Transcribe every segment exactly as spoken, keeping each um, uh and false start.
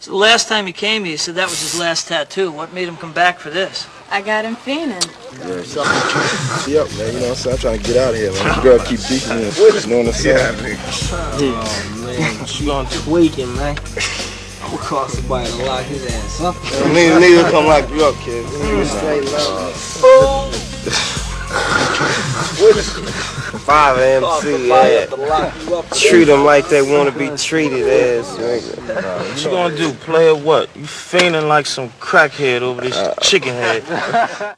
So the last time he came here, he said that was his last tattoo. What made him come back for this? I got him fiending. Yeah, something. Yep, man. You know what I'm saying? I'm trying to get out of here, man. This girl keep beating me. You know what I'm saying? Oh, man. You on tweaking, man. I'm gonna call somebody to lock his ass up. Nigga, nigga come lock you up, kid. Nigga straight love. Five M C, yeah. Treat them like they want to be treated as. What you gonna do, player? What? You feigning like some crackhead over this uh, chicken head.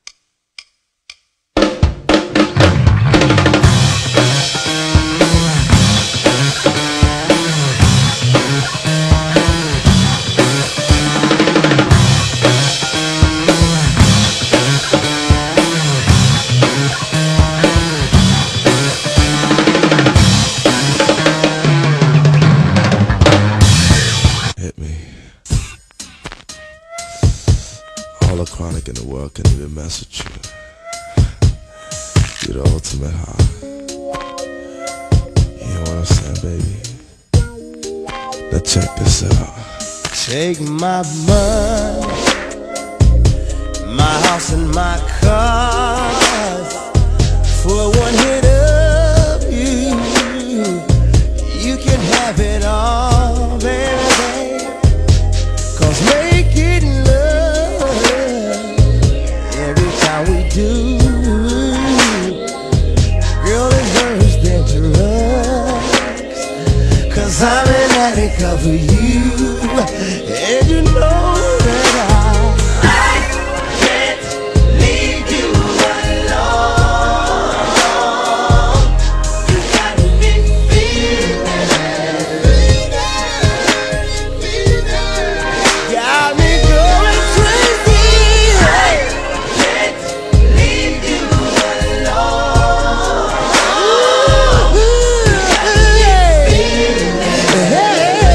All the chronic in the world can even mess with you. You're the ultimate high. You know what I'm saying, baby? Now check this out. Take my money, my house and my cars, for one hit of you. You can have it all, baby. Cause making love every time we do, girl, it worse than drugs. Cause I'm an addict of you, and you know that I, I can't leave you alone. You got me feeling, got me going crazy. I can't leave you alone. You got me feeling.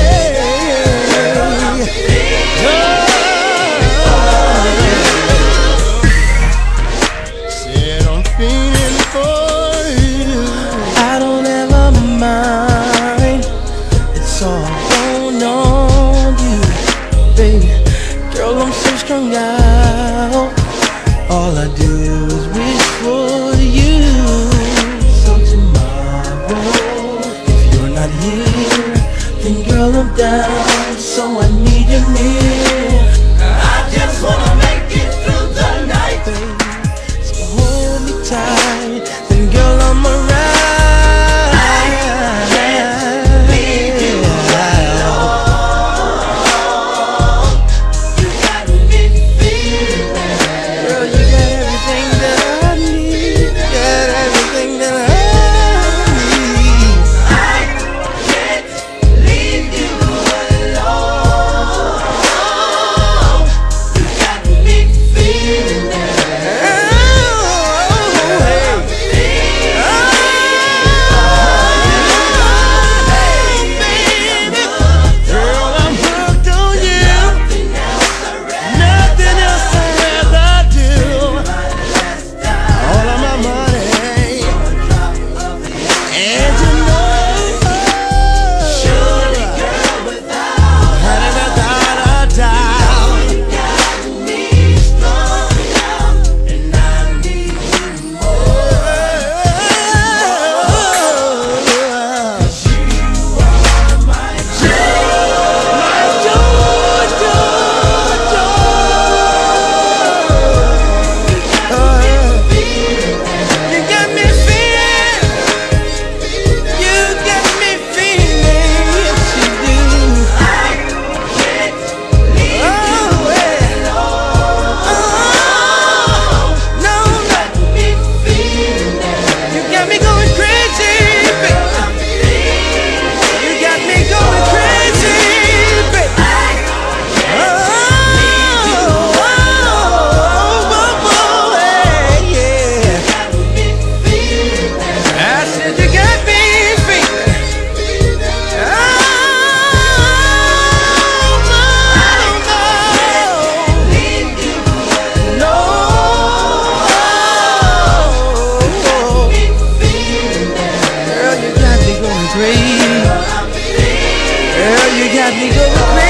I don't ever mind. It's all going on you, baby. Girl, I'm so strung out. All I do is wish for you. So tomorrow, if you're not here, then girl, I'm down. So I need you near. I just wanna make it through the night, baby. So hold me tight, then girl, I'm around. Girl, you got me going crazy.